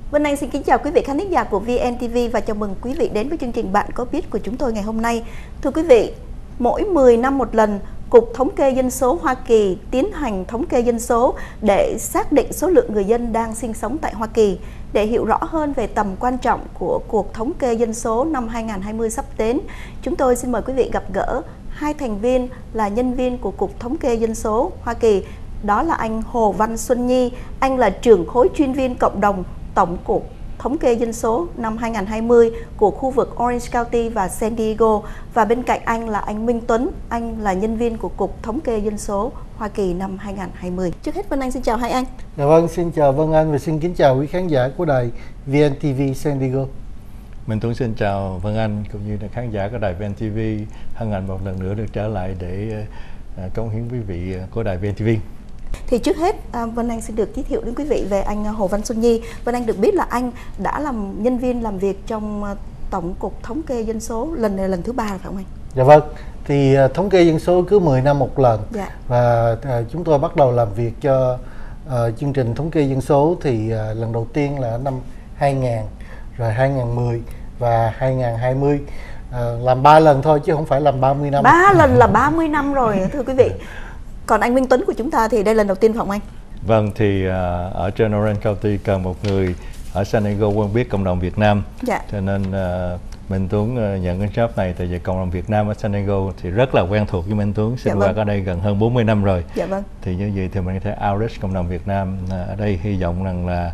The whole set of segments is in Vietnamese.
Vân Anh xin kính chào quý vị khán thính giả của VNTV và chào mừng quý vị đến với chương trình Bạn có biết của chúng tôi ngày hôm nay. Thưa quý vị, mỗi 10 năm một lần, Cục Thống kê Dân số Hoa Kỳ tiến hành thống kê dân số để xác định số lượng người dân đang sinh sống tại Hoa Kỳ. Để hiểu rõ hơn về tầm quan trọng của cuộc thống kê dân số năm 2020 sắp đến, chúng tôi xin mời quý vị gặp gỡ hai thành viên là nhân viên của Cục Thống kê Dân số Hoa Kỳ. Đó là anh Hồ Văn Xuân Nhi, anh là trưởng khối chuyên viên cộng đồng Tổng cục Thống kê Dân số năm 2020 của khu vực Orange County và San Diego. Và bên cạnh anh là anh Minh Tuấn, anh là nhân viên của Cục Thống kê Dân số Hoa Kỳ năm 2020. Trước hết Vân Anh xin chào hai anh. Dạ vâng, xin chào Vân Anh và xin kính chào quý khán giả của đài VNTV San Diego. Minh Tuấn xin chào Vân Anh cũng như là khán giả của đài VNTV. Hân hạnh một lần nữa được trở lại để cống hiến quý vị của đài VNTV. Thì trước hết Vân Anh xin được giới thiệu đến quý vị về anh Hồ Văn Xuân Nhi. Vân Anh được biết là anh đã làm nhân viên làm việc trong Tổng cục Thống kê Dân số lần này lần thứ 3 phải không anh? Dạ vâng, thì thống kê dân số cứ 10 năm một lần. Dạ. Và chúng tôi bắt đầu làm việc cho chương trình thống kê dân số thì lần đầu tiên là năm 2000, rồi 2010 và 2020. Làm 3 lần thôi chứ không phải làm 30 năm. 3 lần là 30 năm rồi thưa quý vị. Còn anh Minh Tuấn của chúng ta thì đây lần đầu tiên phải không anh? Vâng, thì ở trên Orange County cần một người ở San Diego quen biết cộng đồng Việt Nam. Dạ. Cho nên Minh Tuấn nhận cái job này tại vì cộng đồng Việt Nam ở San Diego thì rất là quen thuộc với Minh Tuấn, sinh hoạt ở đây gần hơn 40 năm rồi. Dạ vâng. Thì như vậy thì mình có thể outreach cộng đồng Việt Nam ở đây, hy vọng rằng là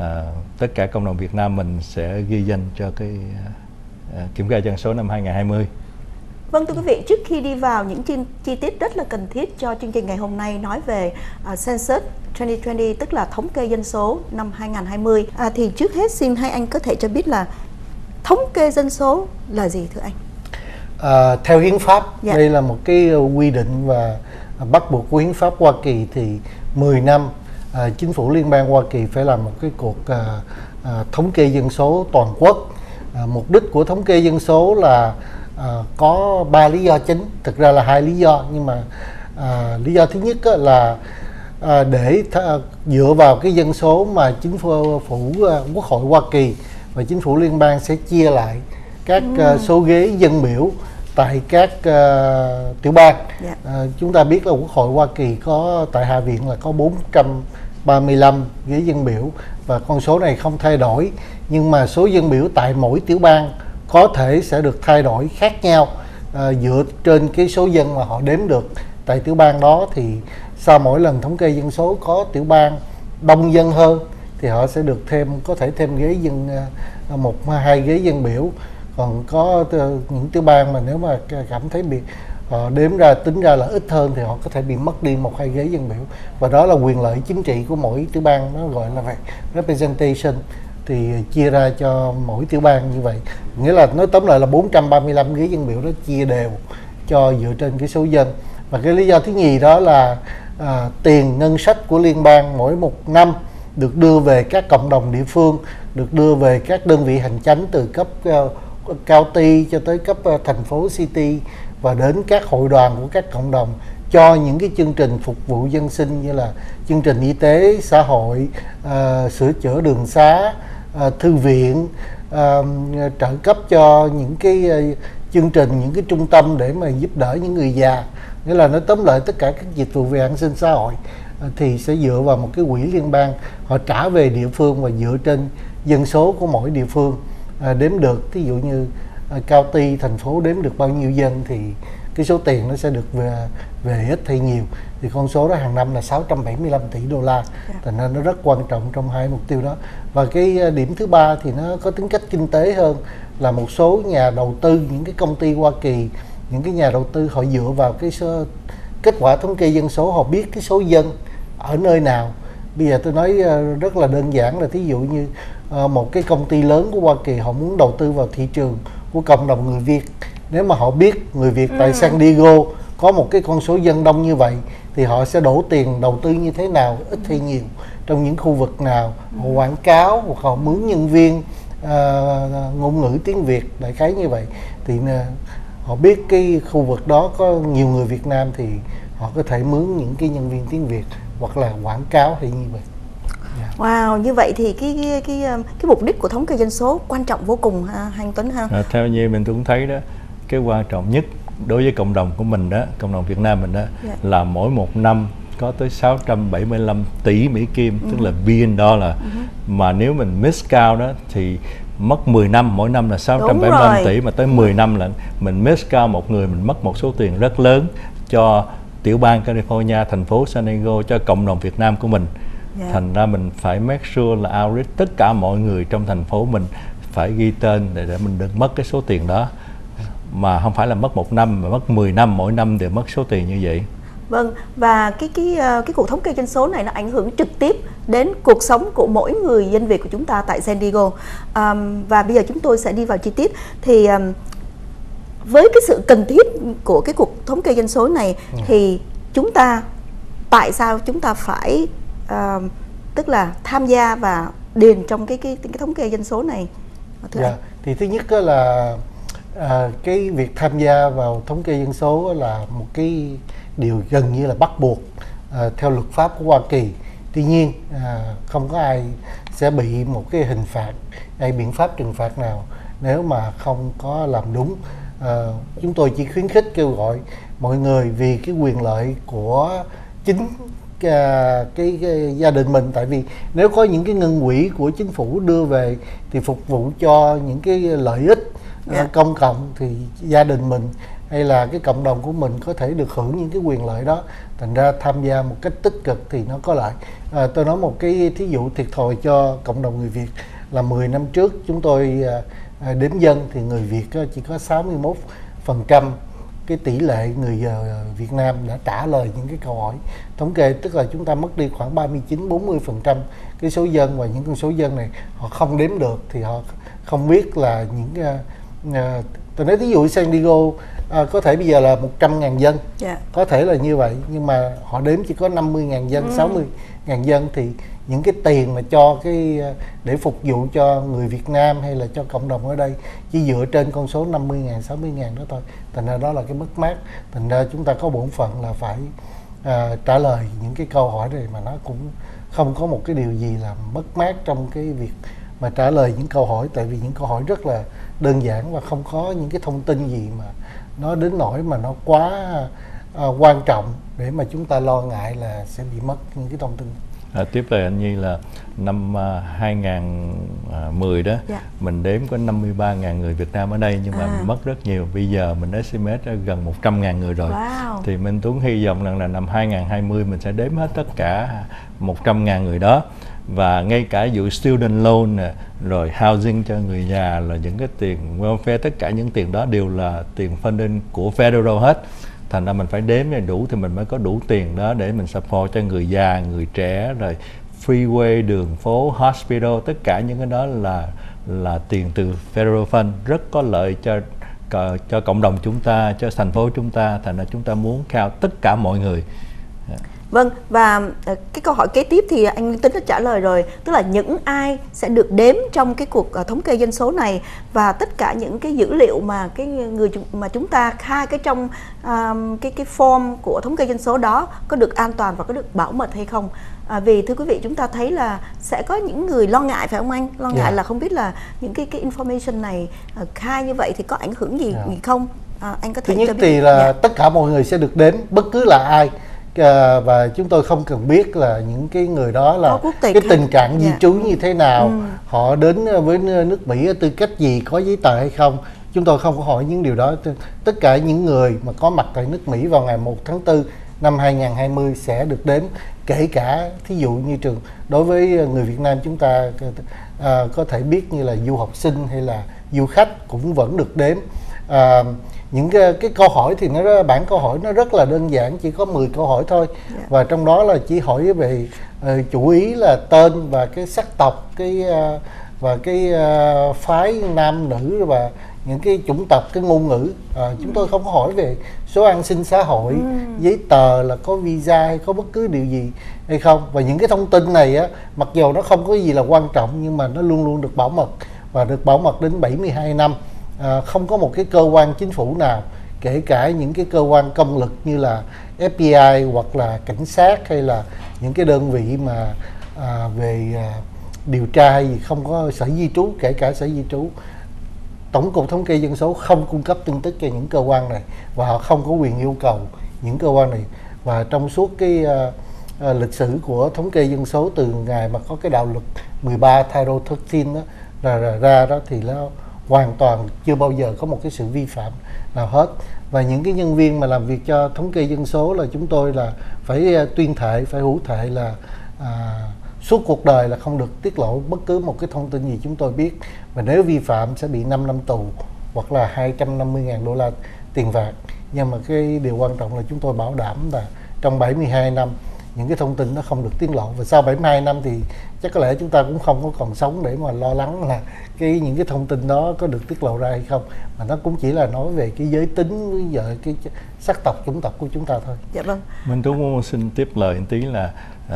tất cả cộng đồng Việt Nam mình sẽ ghi danh cho cái kiểm kê dân số năm 2020. Vâng thưa quý vị, trước khi đi vào những chi tiết rất là cần thiết cho chương trình ngày hôm nay nói về Census 2020, tức là thống kê dân số năm 2020, thì trước hết xin hai anh có thể cho biết là thống kê dân số là gì thưa anh? Theo hiến pháp, dạ. Đây là một cái quy định và bắt buộc của hiến pháp Hoa Kỳ thì 10 năm chính phủ liên bang Hoa Kỳ phải làm một cái cuộc thống kê dân số toàn quốc. Mục đích của thống kê dân số là có 3 lý do chính, thực ra là 2 lý do, nhưng mà lý do thứ nhất là để dựa vào cái dân số mà chính phủ Quốc hội Hoa Kỳ và chính phủ liên bang sẽ chia lại các số ghế dân biểu tại các tiểu bang. Yeah. Chúng ta biết là Quốc hội Hoa Kỳ có tại Hạ viện là có 435 ghế dân biểu và con số này không thay đổi, nhưng mà số dân biểu tại mỗi tiểu bang có thể sẽ được thay đổi khác nhau dựa trên cái số dân mà họ đếm được tại tiểu bang đó. Thì sau mỗi lần thống kê dân số có tiểu bang đông dân hơn thì họ sẽ được có thể thêm ghế dân, 1-2 ghế dân biểu. Còn có những tiểu bang mà nếu mà cảm thấy họ đếm ra tính ra là ít hơn thì họ có thể bị mất đi 1-2 ghế dân biểu, và đó là quyền lợi chính trị của mỗi tiểu bang, nó gọi là representation, thì chia ra cho mỗi tiểu bang như vậy. Nghĩa là nói tóm lại là 435 ghế dân biểu đó chia đều cho dựa trên cái số dân. Và cái lý do thứ nhì đó là tiền ngân sách của liên bang mỗi một năm được đưa về các cộng đồng địa phương, được đưa về các đơn vị hành chánh từ cấp county cho tới cấp thành phố city và đến các hội đoàn của các cộng đồng cho những cái chương trình phục vụ dân sinh như là chương trình y tế, xã hội, sửa chữa đường xá, thư viện, trợ cấp cho những cái chương trình, những cái trung tâm để mà giúp đỡ những người già. Nghĩa là nó tóm lại tất cả các dịch vụ về an sinh xã hội thì sẽ dựa vào một cái quỹ liên bang, họ trả về địa phương và dựa trên dân số của mỗi địa phương đếm được. Ví dụ như county, thành phố đếm được bao nhiêu dân thì cái số tiền nó sẽ được về ít hay nhiều, thì con số đó hàng năm là 675 tỷ đô la. Thành ra nó rất quan trọng trong hai mục tiêu đó. Và cái điểm thứ ba thì nó có tính cách kinh tế hơn, là một số nhà đầu tư, những cái công ty Hoa Kỳ, những cái nhà đầu tư họ dựa vào cái kết quả thống kê dân số, họ biết cái số dân ở nơi nào. Bây giờ tôi nói rất là đơn giản là thí dụ như một cái công ty lớn của Hoa Kỳ họ muốn đầu tư vào thị trường của cộng đồng người Việt. Nếu mà họ biết người Việt tại San Diego có một cái con số dân đông như vậy thì họ sẽ đổ tiền đầu tư như thế nào, ít hay nhiều, trong những khu vực nào, họ quảng cáo hoặc họ mướn nhân viên ngôn ngữ tiếng Việt, đại khái như vậy. Thì họ biết cái khu vực đó có nhiều người Việt Nam thì họ có thể mướn những cái nhân viên tiếng Việt hoặc là quảng cáo hay như vậy. Wow, như vậy thì cái mục đích của thống kê dân số quan trọng vô cùng ha, anh Tuấn ha. Theo như mình cũng thấy đó, cái quan trọng nhất đối với cộng đồng của mình đó, cộng đồng Việt Nam mình đó, là mỗi một năm có tới 675 tỷ Mỹ Kim, tức là billion dollar. Mà nếu mình miss cao đó thì mất 10 năm, mỗi năm là 675 tỷ, mà tới 10 năm là mình miss cao một người, mình mất một số tiền rất lớn cho tiểu bang California, thành phố San Diego, cho cộng đồng Việt Nam của mình. Thành ra mình phải make sure là outreach tất cả mọi người trong thành phố mình phải ghi tên để mình đừng mất cái số tiền đó. Mà không phải là mất một năm mà mất 10 năm, mỗi năm đều mất số tiền như vậy. Vâng, và cái cuộc thống kê dân số này nó ảnh hưởng trực tiếp đến cuộc sống của mỗi người dân Việt của chúng ta tại San Diego. Và bây giờ chúng tôi sẽ đi vào chi tiết. Thì với cái sự cần thiết của cái cuộc thống kê dân số này thì tại sao chúng ta phải tức là tham gia và điền trong cái thống kê dân số này? Thì thứ nhất là cái việc tham gia vào thống kê dân số là một cái điều gần như là bắt buộc theo luật pháp của Hoa Kỳ. Tuy nhiên không có ai sẽ bị một cái hình phạt hay biện pháp trừng phạt nào nếu mà không có làm đúng. Chúng tôi chỉ khuyến khích kêu gọi mọi người vì cái quyền lợi của chính cái gia đình mình, tại vì nếu có những cái ngân quỹ của chính phủ đưa về thì phục vụ cho những cái lợi ích công cộng thì gia đình mình hay là cái cộng đồng của mình có thể được hưởng những cái quyền lợi đó. Thành ra tham gia một cách tích cực thì nó có lợi. Tôi nói một cái thí dụ thiệt thòi cho cộng đồng người Việt là 10 năm trước chúng tôi đếm dân thì người Việt chỉ có 61% cái tỷ lệ người Việt Nam đã trả lời những cái câu hỏi thống kê, tức là chúng ta mất đi khoảng 39-40% cái số dân, và những con số dân này họ không đếm được thì họ không biết là những tôi nói ví dụ San Diego có thể bây giờ là 100.000 dân, có thể là như vậy, nhưng mà họ đếm chỉ có 50.000 dân, 60.000 dân thì những cái tiền mà cho cái để phục vụ cho người Việt Nam hay là cho cộng đồng ở đây chỉ dựa trên con số 50.000, 60.000 đó thôi. Thành ra đó là cái mất mát. Thành ra chúng ta có bổn phận là phải trả lời những cái câu hỏi này, mà nó cũng không có một cái điều gì là mất mát trong cái việc mà trả lời những câu hỏi, tại vì những câu hỏi rất là đơn giản và không có những cái thông tin gì mà nó đến nỗi mà nó quá quan trọng để mà chúng ta lo ngại là sẽ bị mất những cái thông tin. Tiếp lời anh Nhi là năm 2010 đó, mình đếm có 53.000 người Việt Nam ở đây, nhưng mà mình mất rất nhiều. Bây giờ mình estimate gần 100.000 người rồi. Thì Minh Tuấn hy vọng rằng là năm 2020 mình sẽ đếm hết tất cả 100.000 người đó. Và ngay cả vụ student loan rồi housing cho người già, là những cái tiền welfare, tất cả những tiền đó đều là tiền funding của federal hết. Thành ra mình phải đếm để đủ thì mình mới có đủ tiền đó để mình support cho người già, người trẻ, rồi freeway, đường phố, hospital, tất cả những cái đó là tiền từ federal fund, rất có lợi cho cộng đồng chúng ta, cho thành phố chúng ta. Thành ra chúng ta muốn count tất cả mọi người. Vâng, và cái câu hỏi kế tiếp thì anh Linh Tính đã trả lời rồi, tức là những ai sẽ được đếm trong cái cuộc thống kê dân số này, và tất cả những cái dữ liệu mà cái người mà chúng ta khai cái trong cái form của thống kê dân số đó có được an toàn và có được bảo mật hay không. Vì thưa quý vị, chúng ta thấy là sẽ có những người lo ngại, phải không anh? Lo ngại là không biết là những cái information này khai như vậy thì có ảnh hưởng gì không? Anh có thể thứ nhất thì là tất cả mọi người sẽ được đếm, bất cứ là ai. Và chúng tôi không cần biết là những cái người đó là cái tình trạng di trú như thế nào, họ đến với nước Mỹ ở tư cách gì, có giấy tờ hay không. Chúng tôi không có hỏi những điều đó. Tất cả những người mà có mặt tại nước Mỹ vào ngày 1 tháng 4 năm 2020 sẽ được đếm, kể cả thí dụ như đối với người Việt Nam chúng ta có thể biết như là du học sinh hay là du khách cũng vẫn được đếm. Những cái câu hỏi thì bản câu hỏi nó rất là đơn giản, chỉ có 10 câu hỏi thôi. Và trong đó là chỉ hỏi về chủ ý là tên và cái sắc tộc, và cái phái nam nữ và những cái chủng tộc, cái ngôn ngữ. Chúng tôi không có hỏi về số an sinh xã hội, giấy tờ là có visa hay có bất cứ điều gì hay không. Và những cái thông tin này á, mặc dù nó không có gì là quan trọng nhưng mà nó luôn luôn được bảo mật, và được bảo mật đến 72 năm. Không có một cái cơ quan chính phủ nào, kể cả những cái cơ quan công lực như là FBI hoặc là cảnh sát hay là những cái đơn vị mà về điều tra hay gì, không có sở di trú, kể cả sở di trú. Tổng cục Thống kê Dân số không cung cấp tin tức cho những cơ quan này và họ không có quyền yêu cầu những cơ quan này. Và trong suốt cái lịch sử của thống kê dân số từ ngày mà có cái đạo luật 13 Title 13 đó ra đó thì nó hoàn toàn chưa bao giờ có một cái sự vi phạm nào hết. Và những cái nhân viên mà làm việc cho thống kê dân số là chúng tôi là phải tuyên thệ, phải hữu thệ là suốt cuộc đời là không được tiết lộ bất cứ một cái thông tin gì chúng tôi biết, và nếu vi phạm sẽ bị 5 năm tù hoặc là 250.000 đô la tiền phạt. Nhưng mà cái điều quan trọng là chúng tôi bảo đảm là trong 72 năm những cái thông tin nó không được tiết lộ, và sau 72 năm thì chắc có lẽ chúng ta cũng không có còn sống để mà lo lắng là những cái thông tin đó có được tiết lộ ra hay không, mà nó cũng chỉ là nói về cái giới tính với giờ cái sắc tộc, chủng tộc của chúng ta thôi. Dạ vâng. Minh Tú muốn xin tiếp lời một tí là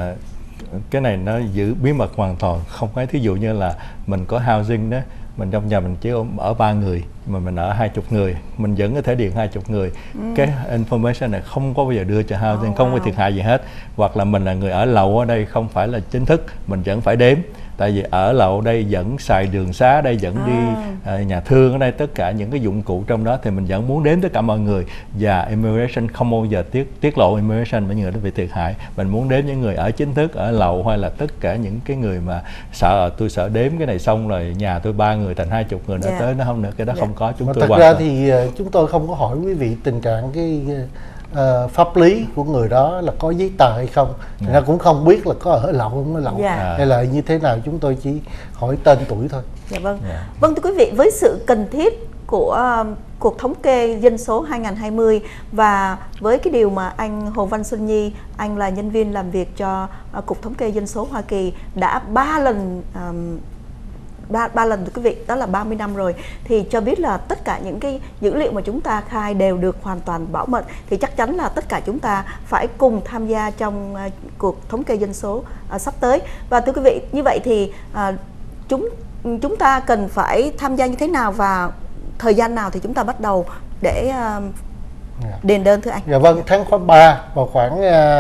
cái này nó giữ bí mật hoàn toàn, không phải thí dụ như là mình có housing đó, mình trong nhà mình chỉ ở 3 người mà mình ở 20 người, mình vẫn có thể điền 20 người. Cái information này không có bao giờ đưa cho housing, không có thiệt hại gì hết. Hoặc là mình là người ở lậu ở đây không phải là chính thức, mình vẫn phải đếm. Tại vì ở lậu đây vẫn xài đường xá đây, vẫn đi nhà thương ở đây, tất cả những cái dụng cụ trong đó thì mình vẫn muốn đến tất cả mọi người. Và immigration không bao giờ tiết lộ immigration với người đó bị thiệt hại. Mình muốn đến những người ở chính thức, ở lậu, hay là tất cả những cái người mà tôi sợ đếm cái này xong rồi nhà tôi 3 người thành 20 người nữa tới nó không nữa, cái đó không có. Chúng tôi thật ra thì chúng tôi không có hỏi quý vị tình trạng cái pháp lý của người đó là có giấy tờ hay không, người ta cũng không biết là có ở lậu không ở lậu hay là như thế nào, chúng tôi chỉ hỏi tên tuổi thôi. Dạ vâng. Vâng, thưa quý vị, với sự cần thiết của cuộc thống kê dân số 2020 và với cái điều mà anh Hồ Văn Xuân Nhi, anh là nhân viên làm việc cho Cục Thống kê Dân số Hoa Kỳ đã 3 lần thưa quý vị, đó là 30 năm rồi, thì cho biết là tất cả những cái dữ liệu mà chúng ta khai đều được hoàn toàn bảo mật, thì chắc chắn là tất cả chúng ta phải cùng tham gia trong cuộc thống kê dân số sắp tới. Và thưa quý vị, như vậy thì chúng ta cần phải tham gia như thế nào và thời gian nào thì chúng ta bắt đầu để điền đơn thưa anh? Dạ vâng, tháng 3 vào khoảng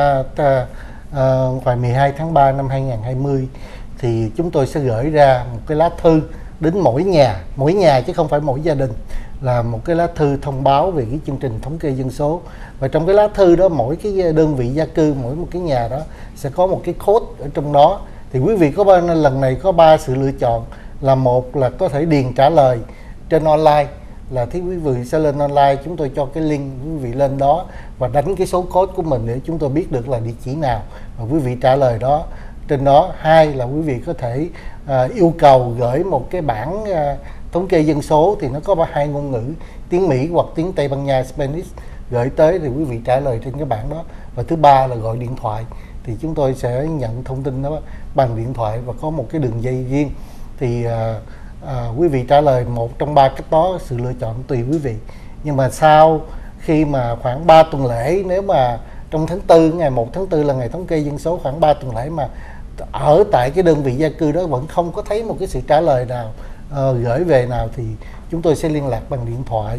12 tháng 3 năm 2020 thì chúng tôi sẽ gửi ra một cái lá thư đến mỗi nhà chứ không phải mỗi gia đình, là một cái lá thư thông báo về cái chương trình thống kê dân số. Và trong cái lá thư đó, mỗi cái đơn vị gia cư, mỗi một cái nhà đó sẽ có một cái code ở trong đó. Thì quý vị có lần này có 3 sự lựa chọn, là một là có thể điền trả lời trên online, là thì quý vị sẽ lên online, chúng tôi cho cái link, quý vị lên đó và đánh cái số code của mình để chúng tôi biết được là địa chỉ nào và quý vị trả lời đó trên đó. Hai là quý vị có thể yêu cầu gửi một cái bản thống kê dân số, thì nó có 2 ngôn ngữ, tiếng Mỹ hoặc tiếng Tây Ban Nha, Spanish, gửi tới thì quý vị trả lời trên cái bản đó. Và thứ ba là gọi điện thoại, thì chúng tôi sẽ nhận thông tin đó bằng điện thoại và có một cái đường dây riêng. Thì quý vị trả lời một trong 3 cách đó, sự lựa chọn tùy quý vị. Nhưng mà sau khi mà khoảng 3 tuần lễ, nếu mà trong tháng 4, ngày 1 tháng 4 là ngày thống kê dân số, khoảng 3 tuần lễ mà ở tại cái đơn vị gia cư đó vẫn không có thấy một cái sự trả lời nào gửi về nào, thì chúng tôi sẽ liên lạc bằng điện thoại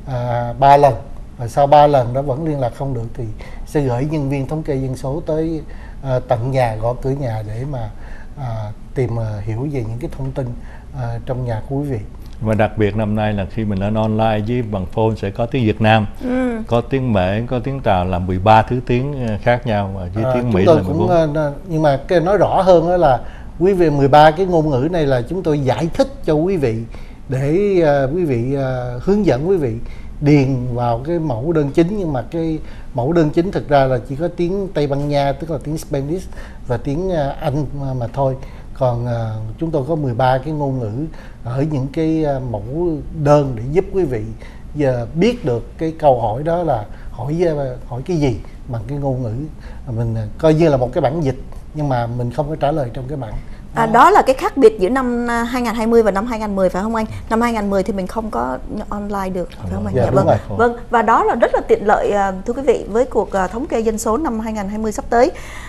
3 lần. Và sau 3 lần đó vẫn liên lạc không được thì sẽ gửi nhân viên thống kê dân số tới tận nhà, gõ cửa nhà để mà tìm hiểu về những cái thông tin trong nhà của quý vị. Và đặc biệt năm nay là khi mình lên online với bằng phone sẽ có tiếng Việt Nam, có tiếng Mễ, có tiếng Tàu, là 13 thứ tiếng khác nhau, và với tiếng Mỹ là 14. Nhưng mà cái nói rõ hơn đó là quý vị 13 cái ngôn ngữ này là chúng tôi giải thích cho quý vị để quý vị hướng dẫn quý vị điền vào cái mẫu đơn chính. Nhưng mà cái mẫu đơn chính thực ra là chỉ có tiếng Tây Ban Nha, tức là tiếng Spanish và tiếng Anh mà thôi. Còn chúng tôi có 13 cái ngôn ngữ ở những cái mẫu đơn để giúp quý vị giờ biết được cái câu hỏi đó là hỏi cái gì bằng cái ngôn ngữ. Mình coi như là một cái bản dịch, nhưng mà mình không có trả lời trong cái bản. Đó là cái khác biệt giữa năm 2020 và năm 2010 phải không anh? Năm 2010 thì mình không có online được, phải không anh? Dạ, vâng. Vâng, và đó là rất là tiện lợi thưa quý vị với cuộc thống kê dân số năm 2020 sắp tới.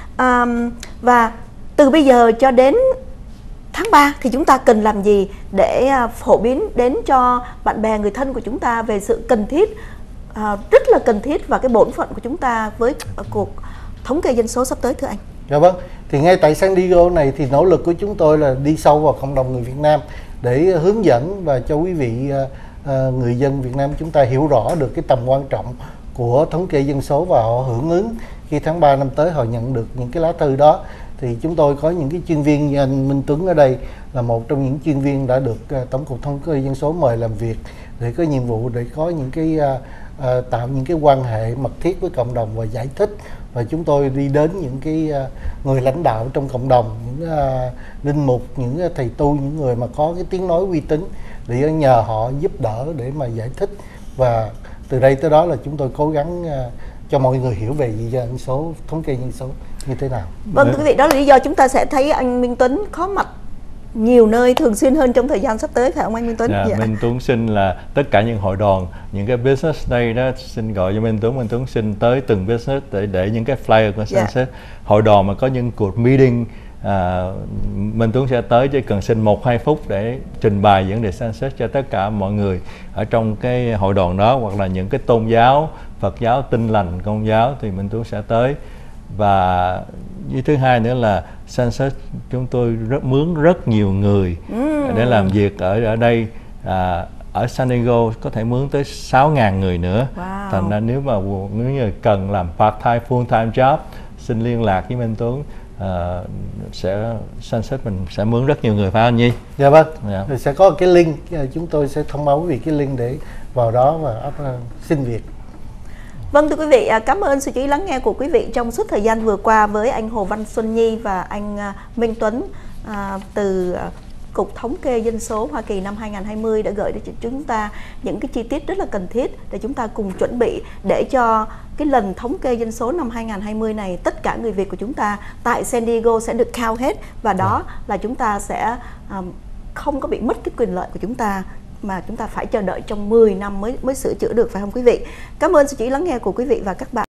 Và từ bây giờ cho đến tháng 3 thì chúng ta cần làm gì để phổ biến đến cho bạn bè, người thân của chúng ta về sự cần thiết, rất là cần thiết, và cái bổn phận của chúng ta với cuộc thống kê dân số sắp tới thưa anh? Dạ vâng, thì ngay tại San Diego này thì nỗ lực của chúng tôi là đi sâu vào cộng đồng người Việt Nam để hướng dẫn và cho quý vị người dân Việt Nam chúng ta hiểu rõ được cái tầm quan trọng của thống kê dân số và họ hưởng ứng khi tháng 3 năm tới họ nhận được những cái lá thư đó. Thì chúng tôi có những cái chuyên viên như anh Minh Tuấn ở đây là một trong những chuyên viên đã được Tổng cục Thống kê Dân số mời làm việc để có nhiệm vụ để có những cái tạo những cái quan hệ mật thiết với cộng đồng và giải thích, và chúng tôi đi đến những cái người lãnh đạo trong cộng đồng, những linh mục, những thầy tu, những người mà có cái tiếng nói uy tín để nhờ họ giúp đỡ để mà giải thích, và từ đây tới đó là chúng tôi cố gắng cho mọi người hiểu về dân số, thống kê dân số như thế nào. Vâng, thưa quý vị, đó là lý do chúng ta sẽ thấy anh Minh Tuấn có mặt nhiều nơi thường xuyên hơn trong thời gian sắp tới, phải không anh Minh Tuấn? Dạ. Minh Tuấn xin là tất cả những hội đoàn, những cái business day đó xin gọi cho Minh Tuấn xin tới từng business để những cái flyer của Sunset. Hội đoàn mà có những cuộc meeting, Minh Tuấn sẽ tới, chỉ cần xin 1-2 phút để trình bày vấn đề Sunset cho tất cả mọi người ở trong cái hội đoàn đó, hoặc là những cái tôn giáo, Phật giáo, Tin lành, Công giáo thì Minh Tuấn sẽ tới. Và với thứ hai nữa là Sunset chúng tôi mướn rất nhiều người để làm việc ở đây. Ở San Diego có thể mướn tới 6.000 người nữa. Thành ra nếu như cần làm part-time, full-time job, xin liên lạc với Minh Tuấn. Sunset mình sẽ mướn rất nhiều người, phải không Nhi? Dạ vâng. Thì sẽ có cái link, chúng tôi sẽ thông báo quý vị cái link để vào đó và xin việc. Vâng, thưa quý vị, cảm ơn sự chú ý lắng nghe của quý vị trong suốt thời gian vừa qua với anh Hồ Văn Xuân Nhi và anh Minh Tuấn từ Cục Thống kê Dân số Hoa Kỳ năm 2020 đã gửi đến chúng ta những cái chi tiết rất là cần thiết để chúng ta cùng chuẩn bị để cho cái lần thống kê dân số năm 2020 này tất cả người Việt của chúng ta tại San Diego sẽ được count hết, và đó là chúng ta sẽ không có bị mất cái quyền lợi của chúng ta mà chúng ta phải chờ đợi trong 10 năm mới sửa chữa được, phải không quý vị? Cảm ơn sự chú ý lắng nghe của quý vị và các bạn.